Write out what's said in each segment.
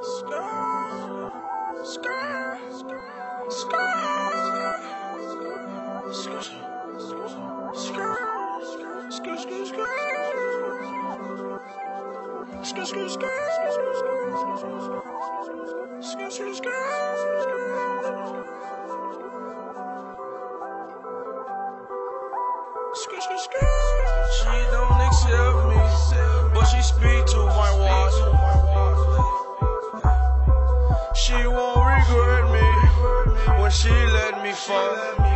She don't accept me, but she speak to my watch. She won't regret me when she let me fall.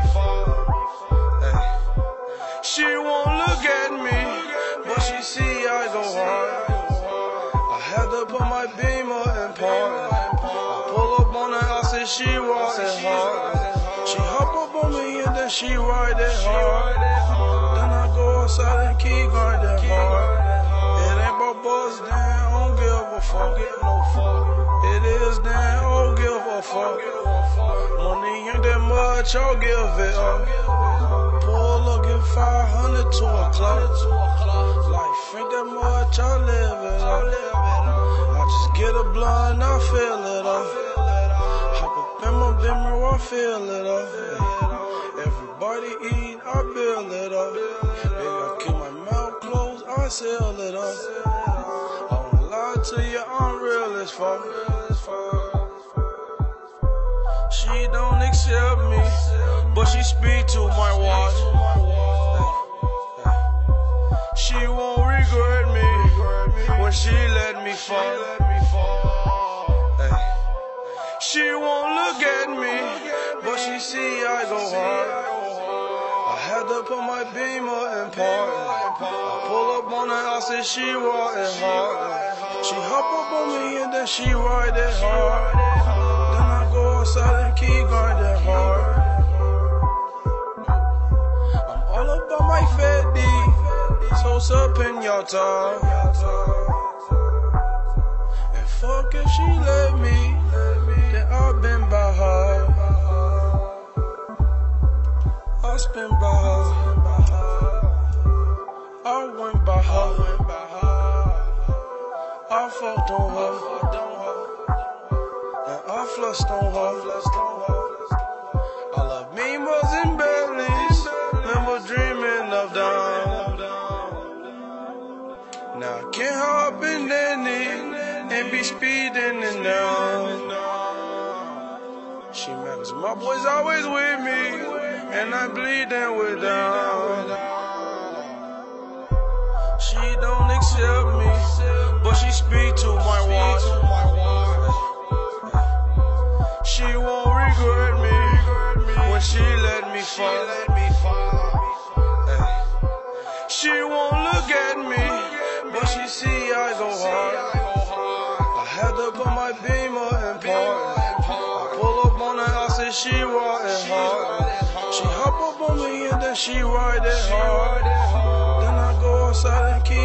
She won't look at me, but she see I go hard. I had to put my beamer in park. I pull up on her, I say she riding hard. She hop up on me and then she ride it hard. Then I go outside and keep grinding hard. It ain't about buzz, then I don't give a fuck. It is, then I don't give a fuck. Money ain't that much, I'll give it up. Pull up, get 500 to a club. Life ain't that much, I live it up. I just get a blunt, I feel it up. Hop up in my Beamer, I feel it up. Everybody eat, I build it up. Baby, I keep my mouth closed, I seal it up. I won't lie to you, I'm real as fuck. She don't accept me, but she speak to my watch. She won't regret me when she let me fall. She won't look at me, but she see I go hard. I had to put my beamer in park. I pull up on her, I say she riding hard. She hop up on me and then she ride it hard. Then I go outside and keep grinding hard. I'm all about my Fendi, so up in your top. And fuck if she let me, then I've been by her. I spin by her, I went by her, I fucked on her, and I flushed on her. I love Beamers and Bentleys, never dreaming of them. Now I can't hop in any and be speeding in them. She mad 'cause my boys always with me, and I'm bleeding with them. She don't accept me, but she speak to my watch. She won't regret me when she let me fall. She won't look at me, but she see I go hard. I had to put my beamer in park. I pull up on her, I say she riding hard. She hop up on me and then she ride it hard. Then I go outside and keep